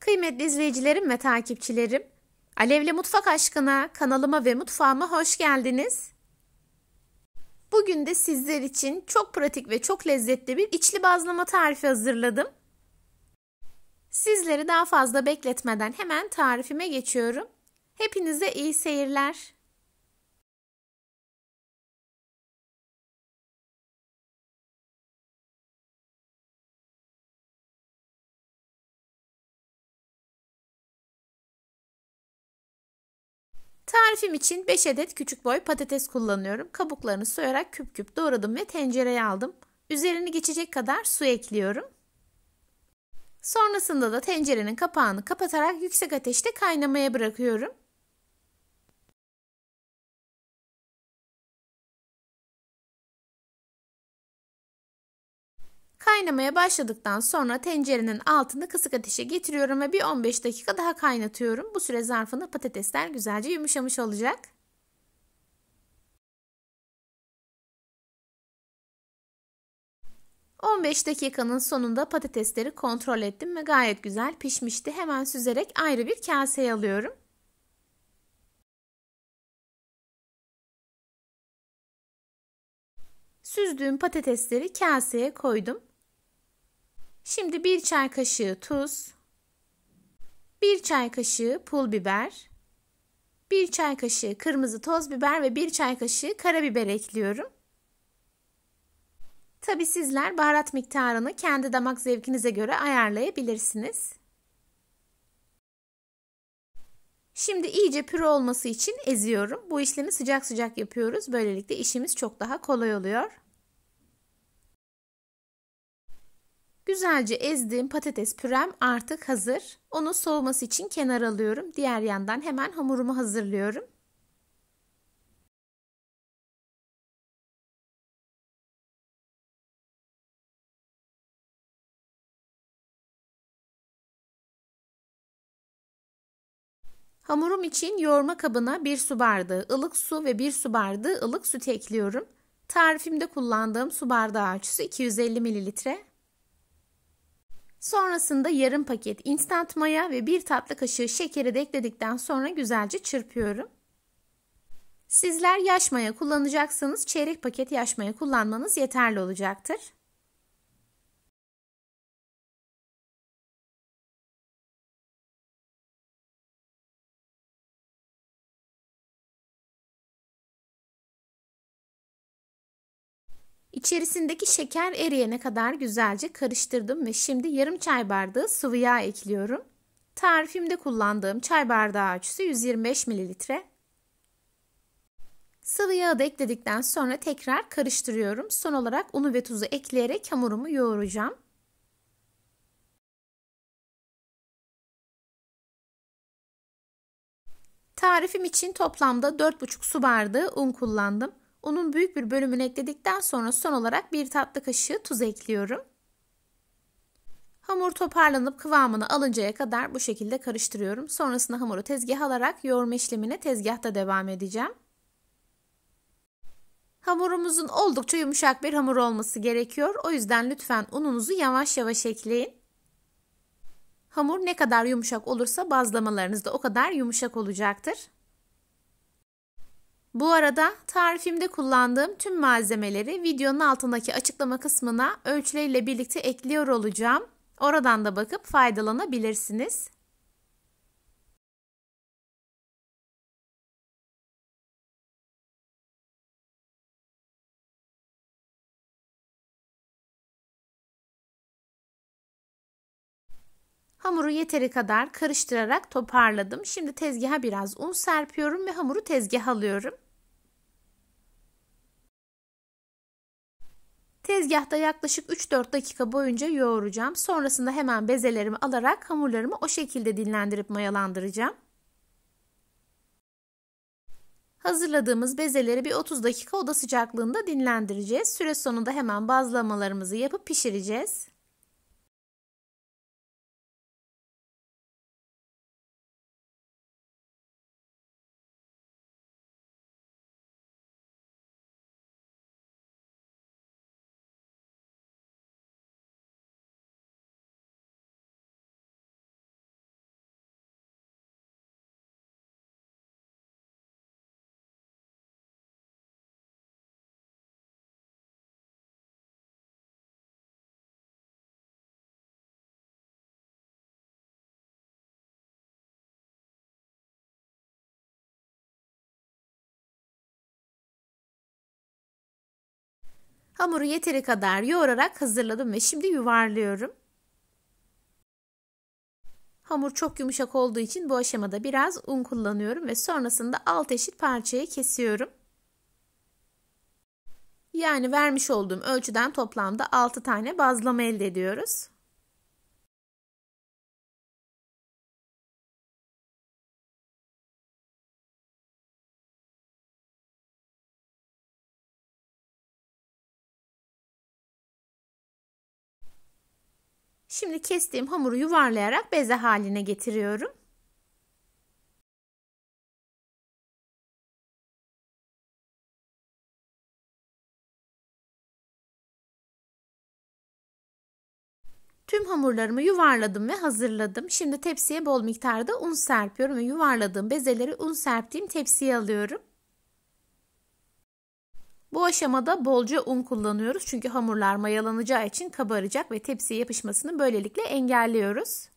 Kıymetli izleyicilerim ve takipçilerim, Alevli Mutfak Aşkına kanalıma ve mutfağıma hoş geldiniz. Bugün de sizler için çok pratik ve çok lezzetli bir içli bazlama tarifi hazırladım. Sizleri daha fazla bekletmeden hemen tarifime geçiyorum. Hepinize iyi seyirler. Tarifim için 5 adet küçük boy patates kullanıyorum. Kabuklarını soyarak küp küp doğradım ve tencereye aldım. Üzerini geçecek kadar su ekliyorum. Sonrasında da tencerenin kapağını kapatarak yüksek ateşte kaynamaya bırakıyorum. Kaynamaya başladıktan sonra tencerenin altını kısık ateşe getiriyorum ve bir 15 dakika daha kaynatıyorum. Bu süre zarfında patatesler güzelce yumuşamış olacak. ...15 dakikanın sonunda patatesleri kontrol ettim ve gayet güzel pişmişti. Hemen süzerek ayrı bir kaseye alıyorum. Süzdüğüm patatesleri kaseye koydum. Şimdi 1 çay kaşığı tuz, 1 çay kaşığı pul biber, 1 çay kaşığı kırmızı toz biber ve 1 çay kaşığı karabiber ekliyorum. Tabi sizler baharat miktarını kendi damak zevkinize göre ayarlayabilirsiniz. Şimdi iyice püre olması için eziyorum. Bu işlemi sıcak sıcak yapıyoruz. Böylelikle işimiz çok daha kolay oluyor. Güzelce ezdiğim patates pürem artık hazır. Onu soğuması için kenara alıyorum. Diğer yandan hemen hamurumu hazırlıyorum. Hamurum için yoğurma kabına 1 su bardağı ılık su ve 1 su bardağı ılık süt ekliyorum. Tarifimde kullandığım su bardağı ölçüsü 250 ml. Sonrasında yarım paket instant maya ve 1 tatlı kaşığı şekeri de ekledikten sonra güzelce çırpıyorum. Sizler yaş maya kullanacaksanız çeyrek paket yaş maya kullanmanız yeterli olacaktır. İçerisindeki şeker eriyene kadar güzelce karıştırdım ve şimdi yarım çay bardağı sıvı yağ ekliyorum. Tarifimde kullandığım çay bardağı ölçüsü 125 ml. Sıvı yağı da ekledikten sonra tekrar karıştırıyorum. Son olarak unu ve tuzu ekleyerek hamurumu yoğuracağım. Tarifim için toplamda 4,5 su bardağı un kullandım. Unun büyük bir bölümünü ekledikten sonra son olarak 1 tatlı kaşığı tuz ekliyorum. Hamur toparlanıp kıvamını alıncaya kadar bu şekilde karıştırıyorum. Sonrasında hamuru tezgaha alarak yoğurma işlemine tezgahta devam edeceğim. Hamurumuzun oldukça yumuşak bir hamur olması gerekiyor. O yüzden lütfen ununuzu yavaş yavaş ekleyin. Hamur ne kadar yumuşak olursa bazlamalarınız da o kadar yumuşak olacaktır. Bu arada tarifimde kullandığım tüm malzemeleri videonun altındaki açıklama kısmına ölçüleriyle birlikte ekliyor olacağım. Oradan da bakıp faydalanabilirsiniz. Hamuru yeteri kadar karıştırarak toparladım. Şimdi tezgaha biraz un serpiyorum ve hamuru tezgaha alıyorum. Tezgahta yaklaşık 3-4 dakika boyunca yoğuracağım. Sonrasında hemen bezelerimi alarak hamurlarımı o şekilde dinlendirip mayalandıracağım. Hazırladığımız bezeleri bir 30 dakika oda sıcaklığında dinlendireceğiz. Süre sonunda hemen bazlamalarımızı yapıp pişireceğiz. Hamuru yeteri kadar yoğurarak hazırladım ve şimdi yuvarlıyorum. Hamur çok yumuşak olduğu için bu aşamada biraz un kullanıyorum ve sonrasında 6 eşit parçaya kesiyorum. Yani vermiş olduğum ölçüden toplamda 6 tane bazlama elde ediyoruz. Şimdi kestiğim hamuru yuvarlayarak beze haline getiriyorum. Tüm hamurlarımı yuvarladım ve hazırladım. Şimdi tepsiye bol miktarda un serpiyorum ve yuvarladığım bezeleri un serptiğim tepsiye alıyorum. Bu aşamada bolca un kullanıyoruz çünkü hamurlar mayalanacağı için kabaracak ve tepsiye yapışmasını böylelikle engelliyoruz.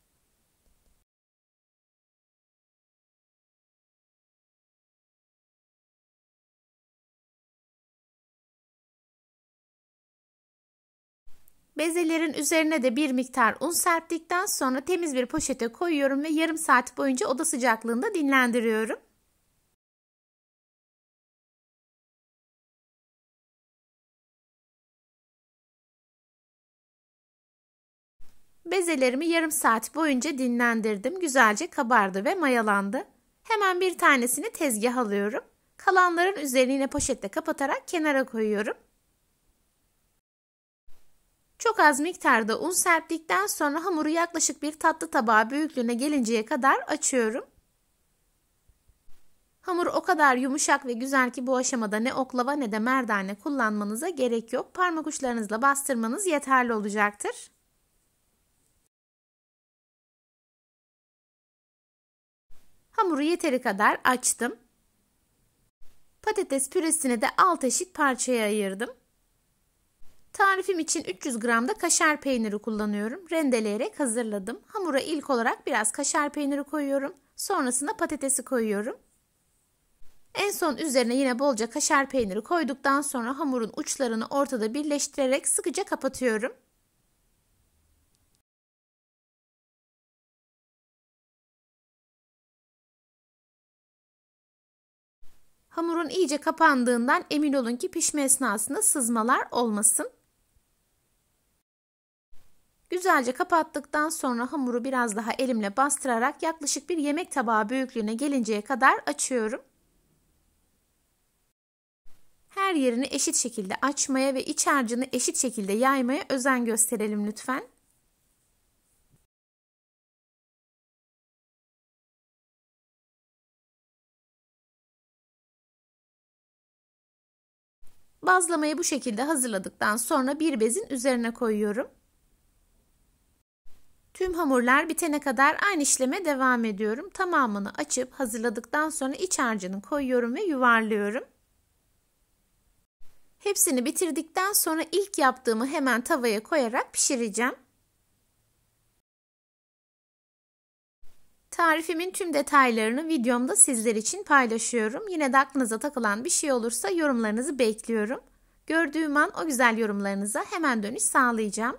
Bezelerin üzerine de bir miktar un serptikten sonra temiz bir poşete koyuyorum ve yarım saat boyunca oda sıcaklığında dinlendiriyorum. Bezelerimi yarım saat boyunca dinlendirdim. Güzelce kabardı ve mayalandı. Hemen bir tanesini tezgaha alıyorum. Kalanların üzerini yine poşetle kapatarak kenara koyuyorum. Çok az miktarda un serptikten sonra hamuru yaklaşık bir tatlı tabağı büyüklüğüne gelinceye kadar açıyorum. Hamur o kadar yumuşak ve güzel ki bu aşamada ne oklava ne de merdane kullanmanıza gerek yok. Parmak uçlarınızla bastırmanız yeterli olacaktır. Hamuru yeteri kadar açtım. Patates püresini de 6 eşit parçaya ayırdım. Tarifim için 300 gram da kaşar peyniri kullanıyorum. Rendeleyerek hazırladım. Hamura ilk olarak biraz kaşar peyniri koyuyorum. Sonrasında patatesi koyuyorum. En son üzerine yine bolca kaşar peyniri koyduktan sonra hamurun uçlarını ortada birleştirerek sıkıca kapatıyorum. Hamurun iyice kapandığından emin olun ki pişme esnasında sızmalar olmasın. Güzelce kapattıktan sonra hamuru biraz daha elimle bastırarak yaklaşık bir yemek tabağı büyüklüğüne gelinceye kadar açıyorum. Her yerini eşit şekilde açmaya ve iç harcını eşit şekilde yaymaya özen gösterelim lütfen. Bazlamayı bu şekilde hazırladıktan sonra bir bezin üzerine koyuyorum. Tüm hamurlar bitene kadar aynı işleme devam ediyorum. Tamamını açıp hazırladıktan sonra iç harcını koyuyorum ve yuvarlıyorum. Hepsini bitirdikten sonra ilk yaptığımı hemen tavaya koyarak pişireceğim. Tarifimin tüm detaylarını videomda sizler için paylaşıyorum. Yine de aklınıza takılan bir şey olursa yorumlarınızı bekliyorum. Gördüğüm an o güzel yorumlarınıza hemen dönüş sağlayacağım.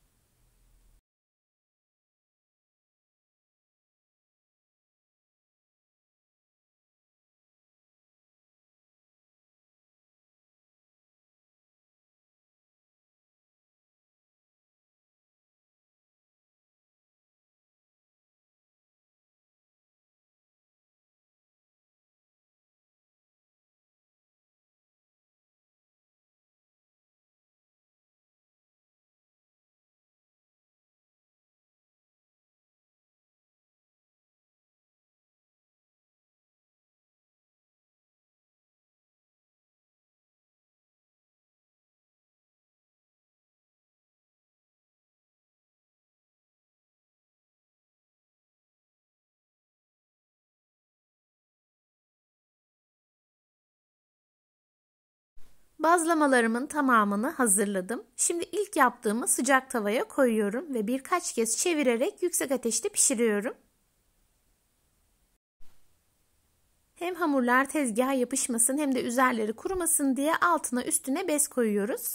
Bazlamalarımın tamamını hazırladım. Şimdi ilk yaptığımı sıcak tavaya koyuyorum ve birkaç kez çevirerek yüksek ateşte pişiriyorum. Hem hamurlar tezgaha yapışmasın hem de üzerleri kurumasın diye altına üstüne bez koyuyoruz.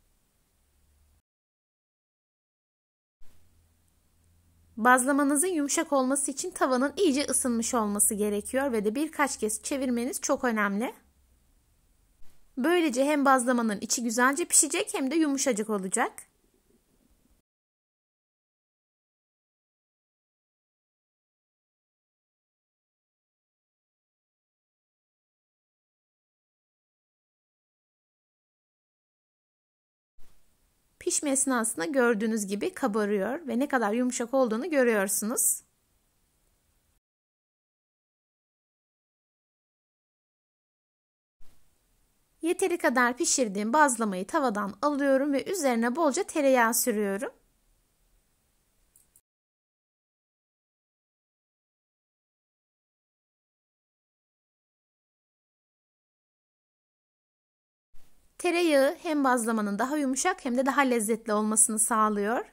Bazlamanızın yumuşak olması için tavanın iyice ısınmış olması gerekiyor ve de birkaç kez çevirmeniz çok önemli. Böylece hem bazlamanın içi güzelce pişecek hem de yumuşacık olacak. Pişme esnasında gördüğünüz gibi kabarıyor ve ne kadar yumuşak olduğunu görüyorsunuz. Yeteri kadar pişirdiğim bazlamayı tavadan alıyorum ve üzerine bolca tereyağı sürüyorum. Tereyağı hem bazlamanın daha yumuşak hem de daha lezzetli olmasını sağlıyor.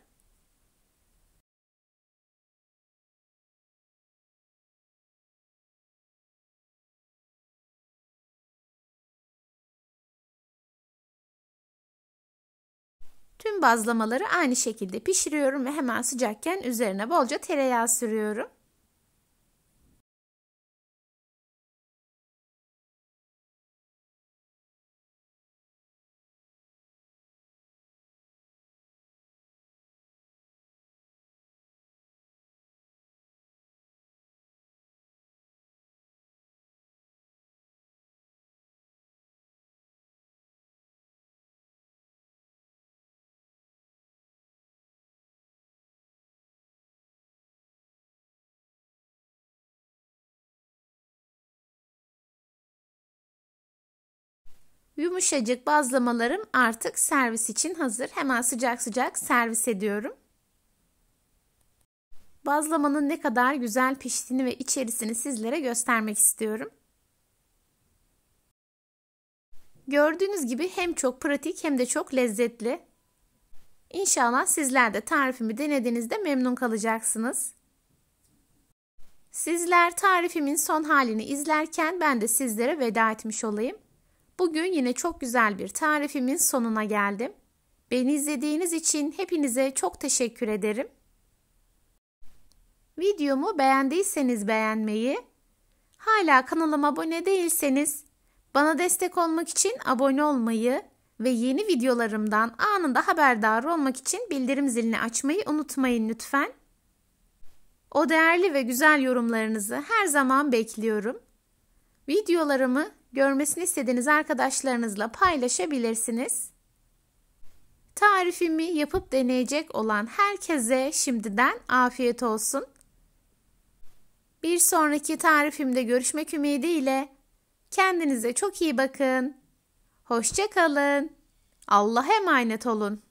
Tüm bazlamaları aynı şekilde pişiriyorum ve hemen sıcakken üzerine bolca tereyağı sürüyorum. Yumuşacık bazlamalarım artık servis için hazır. Hemen sıcak sıcak servis ediyorum. Bazlamanın ne kadar güzel piştiğini ve içerisini sizlere göstermek istiyorum. Gördüğünüz gibi hem çok pratik hem de çok lezzetli. İnşallah sizler de tarifimi denediğinizde memnun kalacaksınız. Sizler tarifimin son halini izlerken ben de sizlere veda etmiş olayım. Bugün yine çok güzel bir tarifimin sonuna geldim. Beni izlediğiniz için hepinize çok teşekkür ederim. Videomu beğendiyseniz beğenmeyi, hala kanalıma abone değilseniz bana destek olmak için abone olmayı ve yeni videolarımdan anında haberdar olmak için bildirim zilini açmayı unutmayın lütfen. O değerli ve güzel yorumlarınızı her zaman bekliyorum. Videolarımı görmesini istediğiniz arkadaşlarınızla paylaşabilirsiniz. Tarifimi yapıp deneyecek olan herkese şimdiden afiyet olsun. Bir sonraki tarifimde görüşmek ümidiyle kendinize çok iyi bakın. Hoşça kalın. Allah'a emanet olun.